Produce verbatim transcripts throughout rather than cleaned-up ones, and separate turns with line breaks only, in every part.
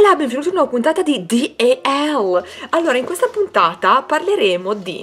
Hola, benvenuti in una nuova puntata di D A L. Allora, in questa puntata parleremo di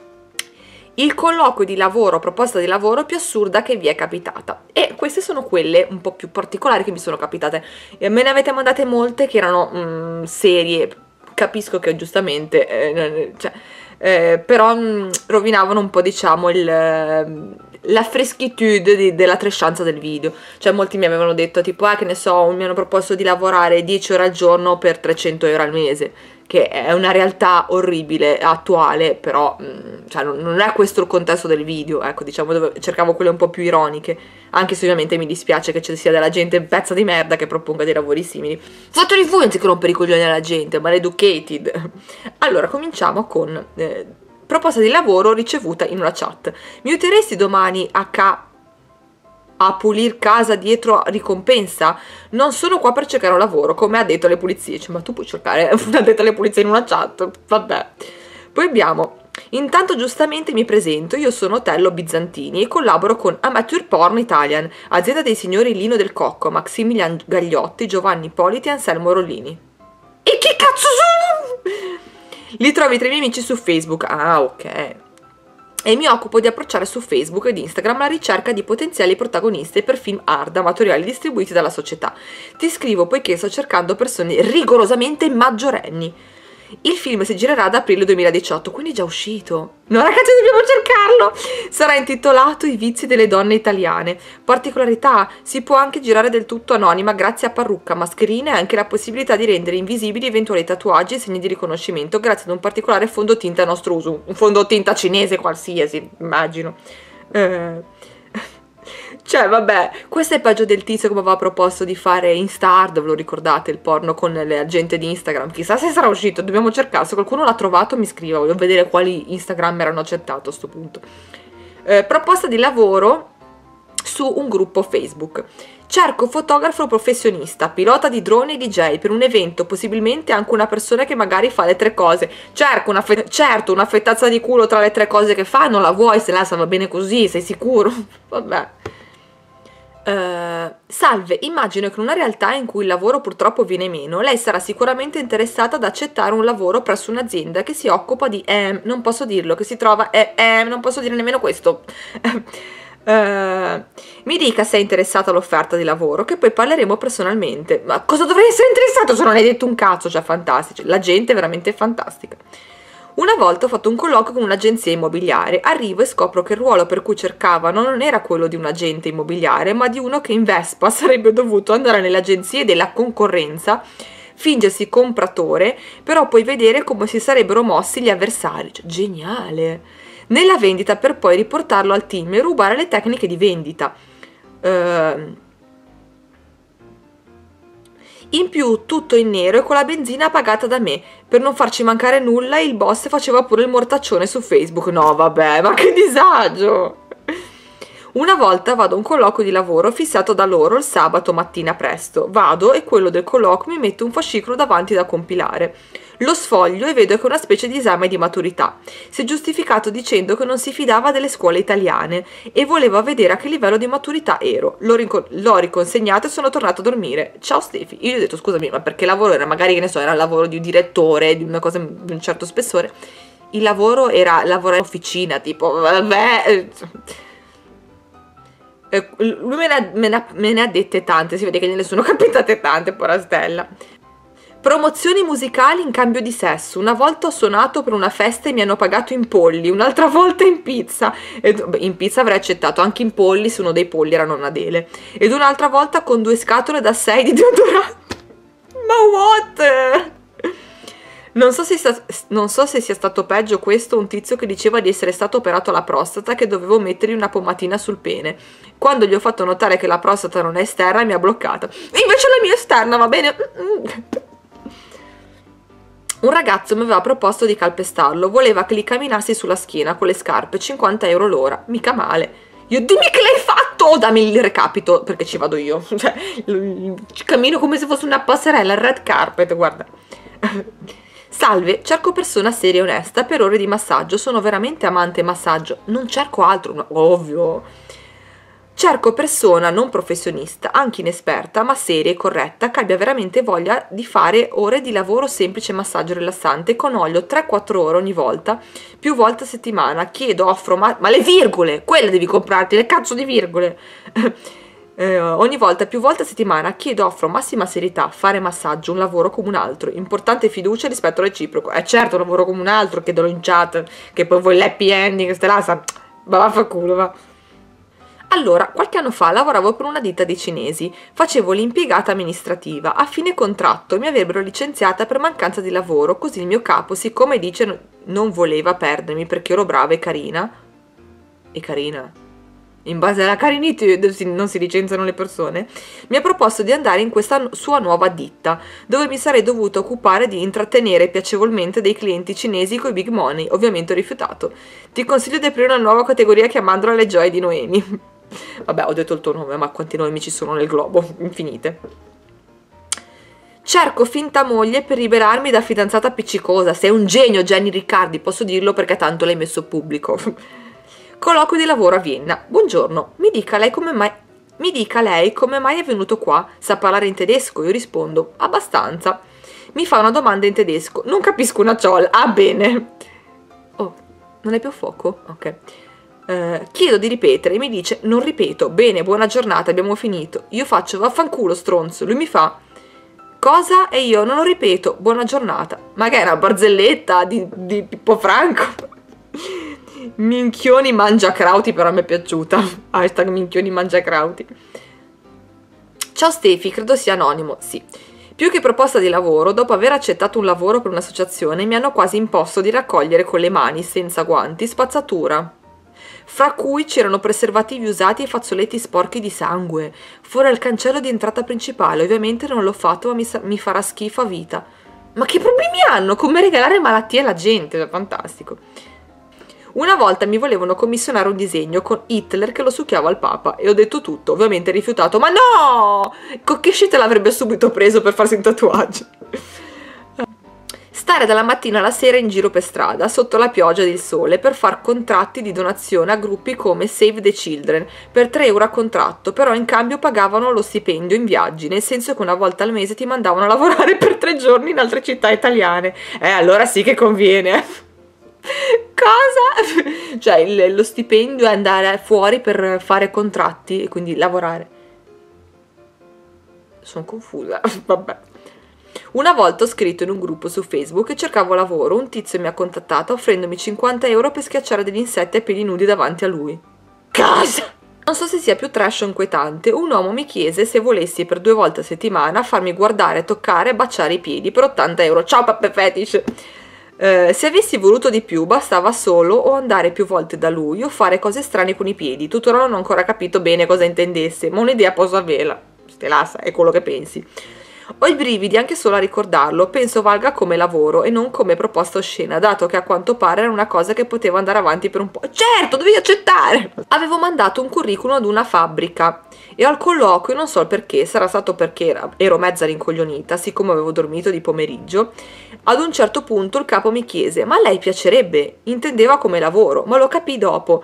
il colloquio di lavoro, proposta di lavoro più assurda che vi è capitata. E queste sono quelle un po' più particolari che mi sono capitate. E me ne avete mandate molte che erano mm, serie, capisco che giustamente, eh, cioè, eh, però mm, rovinavano un po', diciamo, il... la freschitude di, della trescianza del video. Cioè molti mi avevano detto tipo ah che ne so, mi hanno proposto di lavorare dieci ore al giorno per trecento euro al mese, che è una realtà orribile, attuale, però mh, cioè, non, non è questo il contesto del video, ecco, diciamo, dove cercavo quelle un po' più ironiche, anche se ovviamente mi dispiace che ci sia della gente pezza di merda che proponga dei lavori simili. Fateli voi anziché rompere i coglioni alla gente, maleducated. Allora cominciamo con eh, proposta di lavoro ricevuta in una chat. Mi aiuteresti domani a ca... a pulir casa dietro ricompensa? Non sono qua per cercare un lavoro, come ha detto alle pulizie. Cioè, ma tu puoi cercare una detta alle pulizie in una chat? Vabbè. Poi abbiamo: intanto giustamente mi presento, io sono Tello Bizantini e collaboro con Amateur Porn Italian, azienda dei signori Lino Del Cocco, Maximilian Gagliotti, Giovanni Politi e Anselmo Rollini. E che cazzo sono? Li trovi tra i miei amici su Facebook. Ah, ok. E mi occupo di approcciare su Facebook ed Instagram la ricerca di potenziali protagonisti per film hard amatoriali distribuiti dalla società. Ti scrivo poiché sto cercando persone rigorosamente maggiorenni. Il film si girerà ad aprile duemiladiciotto, quindi è già uscito. No ragazzi, dobbiamo cercarlo! Sarà intitolato I vizi delle donne italiane. Particolarità: si può anche girare del tutto anonima grazie a parrucca, mascherine e anche la possibilità di rendere invisibili eventuali tatuaggi e segni di riconoscimento grazie ad un particolare fondotinta a nostro uso. Un fondotinta cinese qualsiasi, immagino. Eh... Cioè, vabbè, questo è peggio del tizio che mi aveva proposto di fare Instahard, ve lo ricordate, il porno con le agenti di Instagram? Chissà se sarà uscito, dobbiamo cercare, se qualcuno l'ha trovato mi scriva, voglio vedere quali Instagram erano accettato a sto punto. Eh, proposta di lavoro su un gruppo Facebook. Cerco fotografo professionista, pilota di droni e D J per un evento, possibilmente anche una persona che magari fa le tre cose. Cerco una certo, una fettazza di culo tra le tre cose che fa, non la vuoi, se la sa va bene così, sei sicuro? Vabbè. Uh, salve, immagino che in una realtà in cui il lavoro purtroppo viene meno, lei sarà sicuramente interessata ad accettare un lavoro presso un'azienda che si occupa di ehm, non posso dirlo, che si trova eh, ehm, non posso dire nemmeno questo. Uh, mi dica se è interessata all'offerta di lavoro, che poi parleremo personalmente. Ma cosa dovrei essere interessato se non hai detto un cazzo? Cioè, fantastici, la gente è veramente fantastica. Una volta ho fatto un colloquio con un'agenzia immobiliare, arrivo e scopro che il ruolo per cui cercavano non era quello di un agente immobiliare, ma di uno che in Vespa sarebbe dovuto andare nelle agenzie della concorrenza, fingersi compratore, però poi vedere come si sarebbero mossi gli avversari. Cioè, geniale! Nella vendita per poi riportarlo al team e rubare le tecniche di vendita. Uh, in più tutto in nero e con la benzina pagata da me. Per non farci mancare nulla il boss faceva pure il mortaccione su Facebook. No vabbè, ma che disagio! Una volta vado a un colloquio di lavoro fissato da loro il sabato mattina presto. Vado e quello del colloquio mi mette un fascicolo davanti da compilare. Lo sfoglio e vedo che è una specie di esame di maturità. Si è giustificato dicendo che non si fidava delle scuole italiane e voleva vedere a che livello di maturità ero. L'ho riconsegnato e sono tornato a dormire. Ciao Stefi. Io gli ho detto scusami, ma perché lavoro era? Magari, che ne so, era il lavoro di un direttore, di una cosa di un certo spessore. Il lavoro era lavorare in officina, tipo, vabbè... Eh, lui me ne, ha, me, ne ha, me ne ha dette tante, si vede che gliene sono capitate tante, porra Stella. Promozioni musicali in cambio di sesso. Una volta ho suonato per una festa e mi hanno pagato in polli, un'altra volta in pizza. Ed, beh, in pizza avrei accettato, anche in polli se uno dei polli era Nonna Adele. Ed un'altra volta con due scatole da sei di deodorante. Ma what? Non so, se sia, non so se sia stato peggio questo, un tizio che diceva di essere stato operato alla prostata, che dovevo mettergli una pomatina sul pene. Quando gli ho fatto notare che la prostata non è esterna mi ha bloccata. Invece la mia è esterna, va bene? Un ragazzo mi aveva proposto di calpestarlo, voleva che gli camminassi sulla schiena con le scarpe, cinquanta euro l'ora, mica male. Io, dimmi che l'hai fatto, o dammi il recapito, perché ci vado io. Cioè, cammino come se fosse una passerella, il red carpet, guarda. Salve, cerco persona seria e onesta per ore di massaggio, sono veramente amante massaggio, non cerco altro, no, ovvio. Cerco persona non professionista, anche inesperta, ma seria e corretta, che abbia veramente voglia di fare ore di lavoro semplice massaggio rilassante con olio tre quattro ore ogni volta, più volte a settimana. Chiedo, offro, ma, ma le virgole, quelle devi comprarti, le cazzo di virgole. eh, ogni volta, più volte a settimana. Chiedo, offro massima serietà, fare massaggio, un lavoro come un altro. Importante fiducia e rispetto reciproco. È eh certo, un lavoro come un altro, chiedono in chat, che poi vuoi l'happy ending, ste là, sa, ma vaffanculo, va. Allora, qualche anno fa lavoravo per una ditta di cinesi, facevo l'impiegata amministrativa, a fine contratto mi avrebbero licenziata per mancanza di lavoro, così il mio capo, siccome dice non voleva perdermi perché ero brava e carina, e carina, in base alla carinity non si licenziano le persone, mi ha proposto di andare in questa sua nuova ditta, dove mi sarei dovuta occupare di intrattenere piacevolmente dei clienti cinesi coi big money. Ovviamente ho rifiutato. Ti consiglio di aprire una nuova categoria chiamandola le gioie di Noemi. Vabbè, ho detto il tuo nome, ma quanti Noemi ci sono nel globo? Infinite. Cerco finta moglie per liberarmi da fidanzata appiccicosa. Sei un genio, Jenny Riccardi, posso dirlo perché tanto l'hai messo pubblico. Colloquio di lavoro a Vienna. Buongiorno, mi dica lei come mai... Mi dica lei come mai è venuto qua? Sa parlare in tedesco? Io rispondo, abbastanza. Mi fa una domanda in tedesco. Non capisco una ciolla. Ah, bene. Oh, non è più fuoco? Ok. Uh, chiedo di ripetere e mi dice non ripeto. Bene, buona giornata, abbiamo finito. Io faccio vaffanculo stronzo. Lui mi fa cosa? E io non lo ripeto, buona giornata. Ma che è una barzelletta di, di Pippo Franco? Minchioni mangiacrauti, però mi è piaciuta. Hashtag minchioni mangiacrauti. Ciao Stefi, credo sia anonimo. Sì. Più che proposta di lavoro, dopo aver accettato un lavoro per un'associazione mi hanno quasi imposto di raccogliere con le mani, senza guanti, spazzatura, fra cui c'erano preservativi usati e fazzoletti sporchi di sangue, fuori al cancello di entrata principale. Ovviamente non l'ho fatto, ma mi, mi farà schifo a vita. Ma che problemi hanno? Come regalare malattie alla gente? È fantastico. Una volta mi volevano commissionare un disegno con Hitler che lo succhiava al Papa e ho detto tutto, ovviamente rifiutato. Ma no! Kokeshi te l'avrebbe subito preso per farsi un tatuaggio. Stare dalla mattina alla sera in giro per strada, sotto la pioggia ed il sole, per far contratti di donazione a gruppi come Save the Children, per tre euro a contratto, però in cambio pagavano lo stipendio in viaggi, nel senso che una volta al mese ti mandavano a lavorare per tre giorni in altre città italiane. Eh, allora sì che conviene. Cosa? Cioè, il, lo stipendio è andare fuori per fare contratti e quindi lavorare. Sono confusa, vabbè. Una volta ho scritto in un gruppo su Facebook che cercavo lavoro, un tizio mi ha contattata offrendomi cinquanta euro per schiacciare degli insetti a piedi nudi davanti a lui. Cosa? Non so se sia più trash o inquietante, un uomo mi chiese se volessi per due volte a settimana farmi guardare, toccare e baciare i piedi per ottanta euro. Ciao Peppe Fetish! Uh, se avessi voluto di più bastava solo o andare più volte da lui o fare cose strane con i piedi. Tuttora non ho ancora capito bene cosa intendesse, ma un'idea posso averla. Stelassa, è quello che pensi. Ho i brividi anche solo a ricordarlo, penso valga come lavoro e non come proposta oscena, dato che a quanto pare era una cosa che poteva andare avanti per un po'. Certo, dovevi accettare! Avevo mandato un curriculum ad una fabbrica e al colloquio, non so il perché, sarà stato perché era, ero mezza rincoglionita, siccome avevo dormito di pomeriggio, ad un certo punto il capo mi chiese, ma a lei piacerebbe? Intendeva come lavoro, ma lo capii dopo.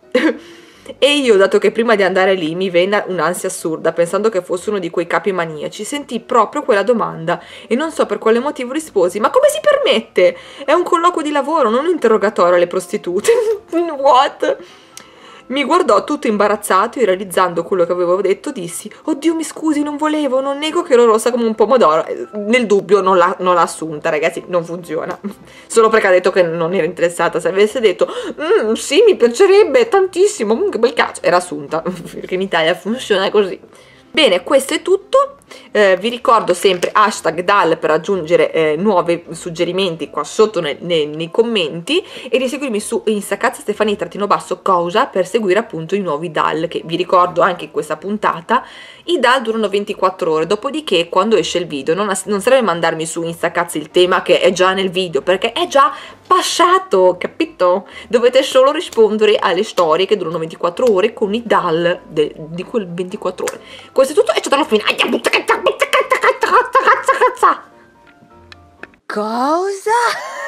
E io, dato che prima di andare lì mi venne un'ansia assurda, pensando che fosse uno di quei capi maniaci, sentii proprio quella domanda e non so per quale motivo risposi, ma come si permette? È un colloquio di lavoro, non un interrogatorio alle prostitute. What? Mi guardò tutto imbarazzato e realizzando quello che avevo detto dissi, oddio mi scusi, non volevo, non nego che ero rossa come un pomodoro. Nel dubbio non l'ha assunta, ragazzi, non funziona, solo perché ha detto che non era interessata. Se avesse detto mm, sì, mi piacerebbe tantissimo, mm, che bel cazzo, era assunta, perché in Italia funziona così. Bene, questo è tutto. Eh, vi ricordo sempre hashtag D A L per aggiungere eh, nuovi suggerimenti qua sotto nei, nei, nei commenti e di seguirmi su Instacazza Stefania trattino basso cosa per seguire appunto i nuovi D A L, che vi ricordo anche in questa puntata i D A L durano ventiquattro ore, dopodiché quando esce il video non, non serve mandarmi su Instacazza il tema che è già nel video, perché è già passato, capito? Dovete solo rispondere alle storie che durano ventiquattro ore con i D A L de, di quel ventiquattro ore. Questo è tutto e ciao alla fine. Cosa?